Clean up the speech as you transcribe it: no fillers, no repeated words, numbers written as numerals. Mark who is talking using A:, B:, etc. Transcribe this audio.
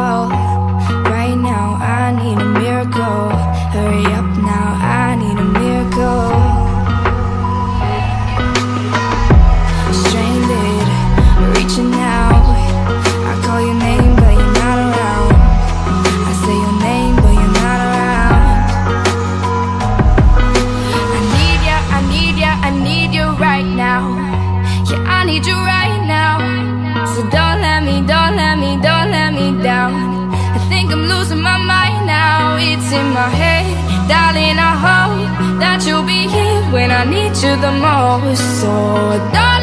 A: miracle. Right now I need a miracle. Hurry up now, I need a miracle. Stranded, reaching out. I call your name but you're not around. I say your name but you're not around. I need ya, I need ya, I need you right now. Yeah, I need you right now. So don't let me down. I think I'm losing my mind now. It's in my head, darling, I hope that you'll be here when I need you the most. So don't